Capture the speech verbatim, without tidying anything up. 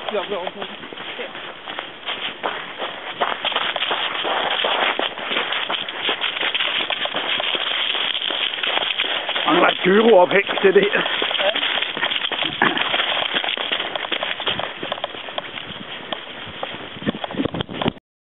lige op ovenpå. Og nu er et gyro ophæng til det her.